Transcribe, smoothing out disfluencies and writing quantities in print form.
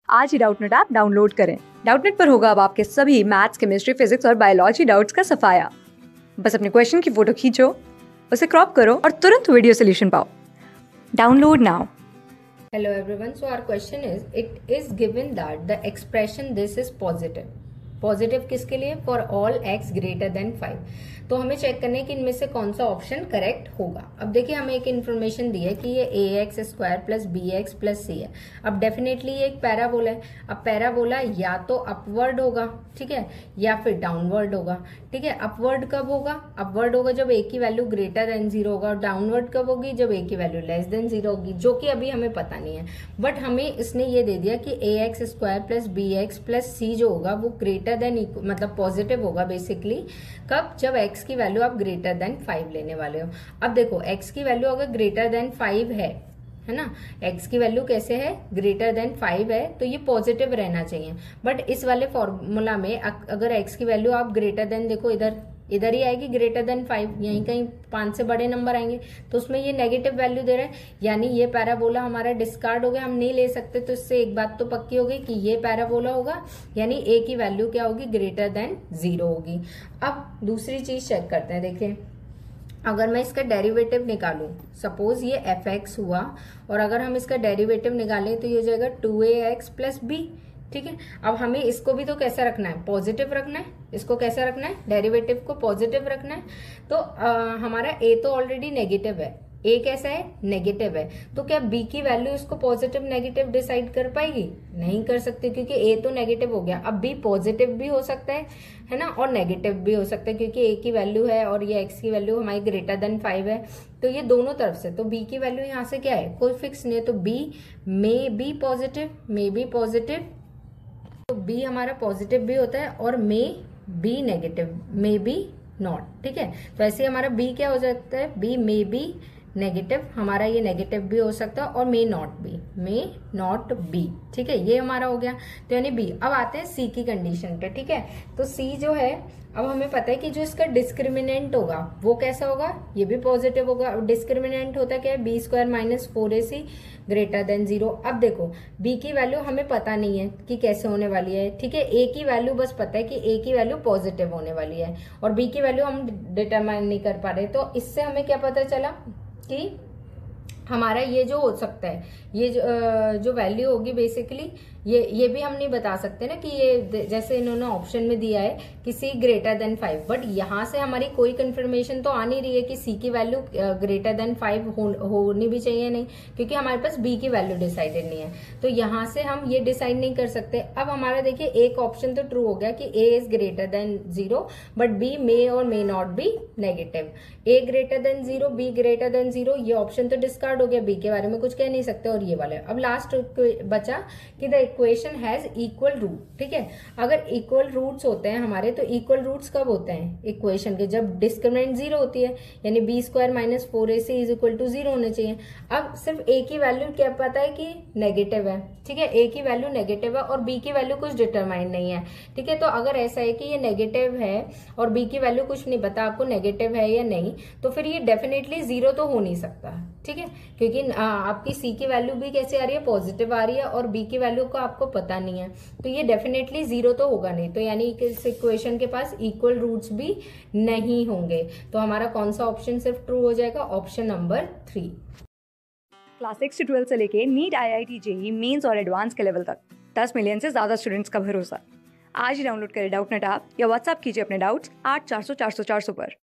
आज ही Doubtnut app download करें। डाउटनेट पर होगा अब आपके सभी मैथ्स, केमिस्ट्री, फिजिक्स और बायोलॉजी डाउट्स का सफाया। बस अपने क्वेश्चन की फोटो खींचो, उसे क्रॉप करो और तुरंत वीडियो सोल्यूशन पाओ। Download now. Hello everyone. So our question is, it is given that the expression this is positive. Positive किसके लिए? For all x greater than 5। तो हमें चेक करना है कि इनमें से कौन सा ऑप्शन करेक्ट होगा। अब देखिए हमें एक इन्फॉर्मेशन दी है कि ये ax square plus bx plus c है। अब डेफिनेटली ये एक पैराबोला है। अब पैराबोला या तो अपवर्ड होगा, ठीक है, या फिर डाउनवर्ड होगा, ठीक है। अपवर्ड कब होगा? अपवर्ड होगा जब a की वैल्यू ग्रेटर देन 0 होगा, और डाउनवर्ड कब होगी? जब a की वैल्यू लेस देन 0 होगी, जो कि अभी हमें पता नहीं है। बट हमें इसने ये दे दिया कि ax square plus bx plus c जो होगा वो ग्रेटर देन, मतलब पॉजिटिव होगा बेसिकली। कब? जब x की वैल्यू आप ग्रेटर देन 5 लेने वाले हो। अब देखो x की वैल्यू अगर ग्रेटर देन 5 है ना, x की वैल्यू कैसे है? ग्रेटर देन 5 है, तो ये पॉजिटिव रहना चाहिए। बट इस वाले फॉर्मूला में अगर x की वैल्यू आप ग्रेटर देन, देखो इधर ही आएगी ग्रेटर देन 5, यहीं कहीं 5 से बड़े नंबर आएंगे, तो उसमें ये नेगेटिव वैल्यू दे रहा है, यानी ये पैराबोला हमारा डिस्कार्ड हो गया, हम नहीं ले सकते। तो इससे एक बात तो पक्की हो गई कि ये पैराबोला होगा, यानी a की वैल्यू क्या होगी? ग्रेटर देन 0 होगी। अब दूसरी चीज चेक करते हैं। देखिए अगर मैं इसका डेरिवेटिव निकालूं, सपोज ये fx हुआ, और अगर हम इसका डेरिवेटिव निकालें तो ये हो जाएगा 2ax प्लस b, ठीक है। अब हमें इसको भी तो कैसा रखना है? पॉजिटिव रखना है। इसको कैसा रखना है? डेरिवेटिव को पॉजिटिव रखना है। तो हमारा a तो ऑलरेडी नेगेटिव है, a कैसा है? नेगेटिव है। तो क्या b की वैल्यू इसको पॉजिटिव नेगेटिव डिसाइड कर पाएगी? नहीं कर सकती, क्योंकि a तो नेगेटिव हो गया। अब b पॉजिटिव भी हो सकता है ना, और नेगेटिव भी हो सकता है, क्योंकि a की वैल्यू है और ये x की वैल्यू हमारी ग्रेटर देन 5 है। तो ये दोनों तरफ से, तो b की वैल्यू यहाँ से क्या है? कोई फिक्स नहीं है। तो b may be positive, may be positive, तो b हमारा पॉजिटिव भी होता है और may be negative, may be not, ठीक है। तो ऐसे हमारा b क्या हो जाता है? b मे बी नेगेटिव, हमारा ये नेगेटिव भी हो सकता है, और मे नॉट बी, ठीक है। ये हमारा हो गया, तो यानी b। अब आते हैं c की कंडीशन पे, ठीक है। तो c जो है, अब हमें पता है कि जो इसका डिस्क्रिमिनेंट होगा वो कैसा होगा? ये भी पॉजिटिव होगा। डिस्क्रिमिनेंट होता क्या है? B square minus 4ac greater than 0। अब देखो b की वैल्यू हमें पता नहीं है कि कैसे होने वाली है, ठीक है। a की वैल्यू बस पता है कि a की वैल्यू पॉजिटिव होने वाली है, और b की वैल्यू हम डिटरमाइन नहीं कर पा रहे। तो इससे हमें क्या पता चला कि हमारा ये जो हो सकता है, ये जो वैल्यू होगी बेसिकली, ये भी हम नहीं बता सकते ना कि ये जैसे इन्होंने ऑप्शन में दिया है कि c ग्रेटर देन 5, बट यहाँ से हमारी कोई कंफर्मेशन तो आ नहीं रही है कि c की वैल्यू ग्रेटर देन 5 होनी भी चाहिए, नहीं, क्योंकि हमारे पास b की वैल्यू डिसाइडेड नहीं है। तो यहाँ से हम ये डिसाइड नहीं कर सकते। अब हमारा देखिए एक ऑप्शन तो ट्रू हो गया कि a is greater than 0, but b may और may not be negative. a greater than 0, b greater than 0, ये ऑप्शन तो डिस्कार्ड हो गया, b के बारे में कुछ कह नहीं सकते, और ये वाले। अब लास्ट बचा कि the equation has equal root, ठीक है। अगर इक्वल रूट्स होते हैं हमारे, तो इक्वल रूट्स कब होते हैं इक्वेशन के? जब डिस्क्रिमिनेंट 0 होती है, यानी B square minus 4ac is equal to 0 होने चाहिए। अब सिर्फ a की वैल्यू क्या पता है कि नेगेटिव है, ठीक है। a की वैल्यू नेगेटिव है और b की वैल्यू कुछ डिटरमाइन नहीं है, ठीक है। तो अगर ऐसा है कि ये नेगेटिव है और b की वैल्यू कुछ नहीं पता आपको नेगेटिव है या नहीं, तो फिर ये डेफिनेटली 0 तो हो नहीं सकता, ठीक है, क्योंकि आपकी c की वैल्यू भी कैसे आ रही है? पॉजिटिव आ रही है, और b की वैल्यू को आपको पता नहीं है, तो ये डेफिनेटली 0 तो होगा नहीं। तो यानी कि इस इक्वेशन के पास इक्वल रूट्स भी नहीं होंगे। तो हमारा कौन सा ऑप्शन सिर्फ ट्रू हो जाएगा? Option number 3। क्लास 6 से 12 से लेके नीट, IIT, JEE मेंस और एडवांस के लेवल तक 10 मिलियन से ज्यादा स्टूडेंट्स का भरोसा। आज ही डाउनलोड करें डाउटनेट ऐप या व्हाट्सएप कीजिए अपने डाउट्स 8400 400 400 पर।